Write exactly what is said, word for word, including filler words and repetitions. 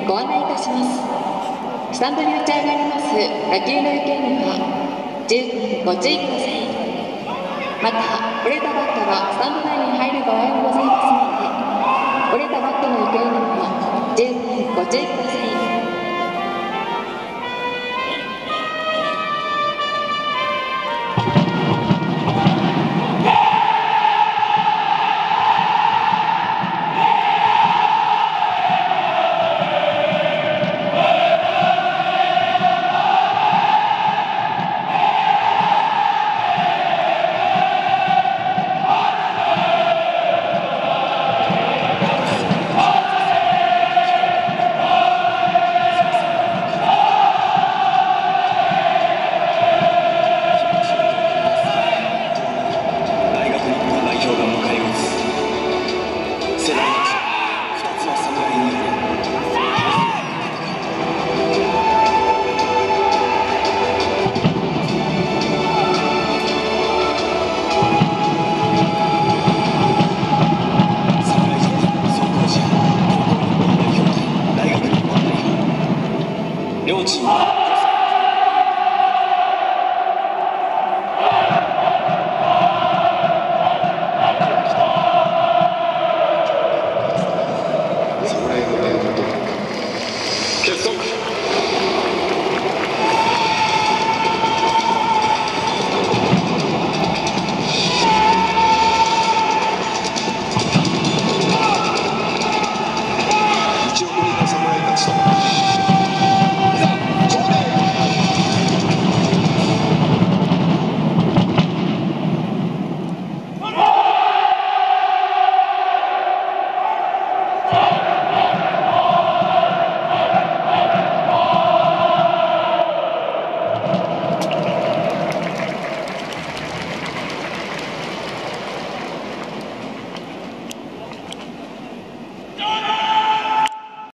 ご案内いたします。スタンドに打ち上がります打球の行方には十分ご注意ください。また、折れたバットがスタンド内に入る場合もございますので、折れたバットの行方にも十分ご注意ください。 両チーム